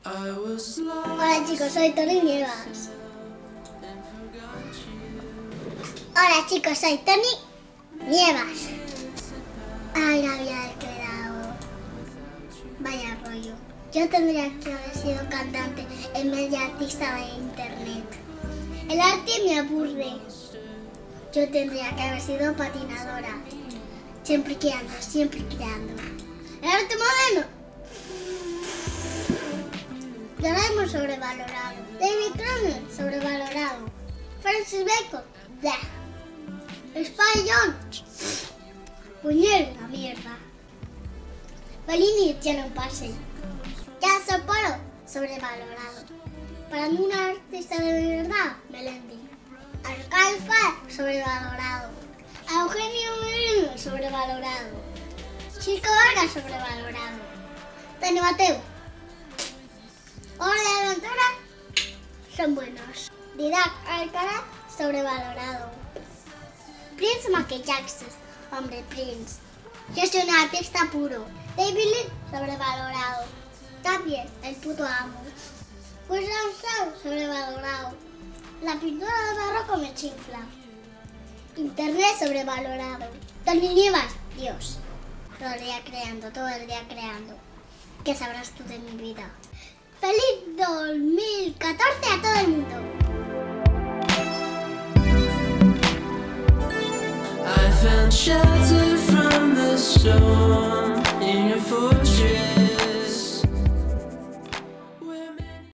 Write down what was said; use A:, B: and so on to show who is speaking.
A: Hola chicos, soy Tony Nievas. Hola chicos, soy Tony Nievas. Ay, la vida del creador. Vaya rollo. Yo tendría que haber sido cantante en vez de artista de internet. El arte me aburre. Yo tendría que haber sido patinadora. Siempre creando, siempre creando. El arte moderno. Doraemon sobrevalorado. David Croner sobrevalorado. Francis Bacon. Blah. Spy Jones. Buñuel, la mierda. Fellini ya no pase. Ya Sapporo sobrevalorado. Para mí un artista de verdad, Melendi. Alcalfa sobrevalorado. Eugenio Merino sobrevalorado. Chico Vargas sobrevalorado. Dani Mateo. Hora de Aventura son buenos. Didac Alcaraz sobrevalorado. Prince Michael Jackson, hombre Prince. Yo soy un artista puro. David Lee sobrevalorado. Tapie, el puto amo. William Shaw sobrevalorado. La pintura de barroco me chifla. Internet sobrevalorado. Tony Nievas, Dios. Todo el día creando, todo el día creando. ¿Qué sabrás tú de mi vida? ¡Feliz 2014 a todo el mundo!
B: I found shelter from the storm in your fortress.